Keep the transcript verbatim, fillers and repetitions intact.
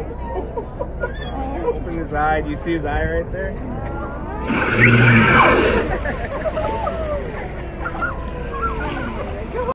Open his eye. Do you see his eye right there?